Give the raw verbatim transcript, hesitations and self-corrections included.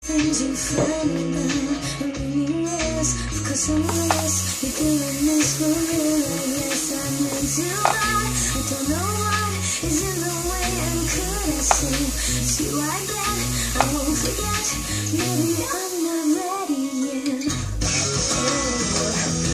Things you find now are meaningless. Of course I'm less. You're doing this for real, I guess I meant to lie. I don't know what is in the way, and could I say to you I bet I won't forget. Maybe